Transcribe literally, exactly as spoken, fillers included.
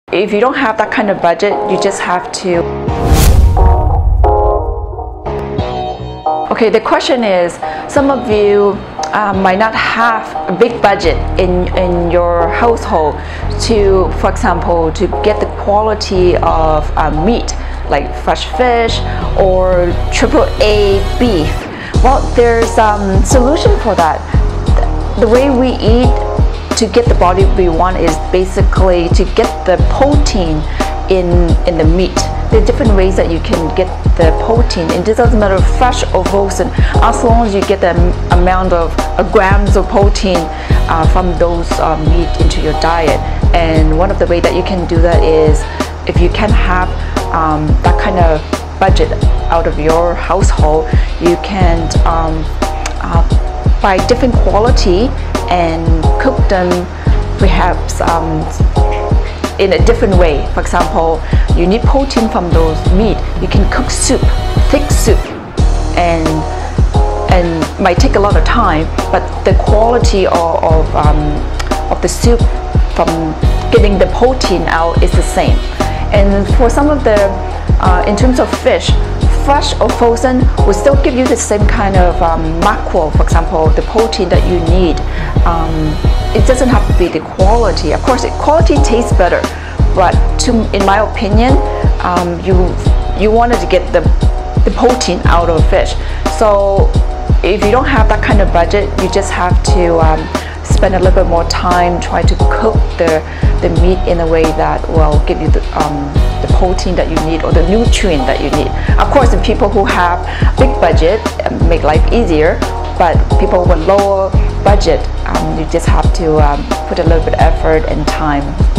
If you don't have that kind of budget, you just have to. Okay, the question is, some of you uh, might not have a big budget in, in your household to, for example, to get the quality of uh, meat, like fresh fish or triple A beef. Well, there's a um, solution for that. The way we eat to get the body we want is basically to get the protein in, in the meat. There are different ways that you can get the protein, and it doesn't matter fresh or frozen, as long as you get the amount of uh, grams of protein uh, from those uh, meat into your diet. And one of the ways that you can do that is, if you can have um, that kind of budget out of your household, you can um, uh, buy different quality and cook them perhaps um, in a different way. For example, you need protein from those meat. You can cook soup, thick soup, and and might take a lot of time, but the quality of of, um, of the soup from getting the protein out is the same. And for some of the, uh, in terms of fish, fresh or frozen will still give you the same kind of um, macro, for example, the protein that you need. Um, it doesn't have to be the quality. Of course, the quality tastes better, but to, in my opinion, um, you you wanted to get the, the protein out of fish. So if you don't have that kind of budget, you just have to um, spend a little bit more time trying to cook the, the meat in a way that will give you the, um, the protein that you need, or the nutrient that you need. Of course, the people who have big budget make life easier, but people with lower budget, um, you just have to um, put a little bit of effort and time.